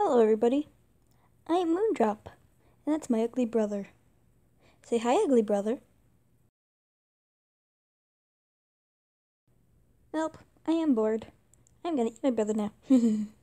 Hello, everybody. I'm Moondrop, and that's my ugly brother. Say hi, ugly brother. Nope, I am bored. I'm gonna eat my brother now.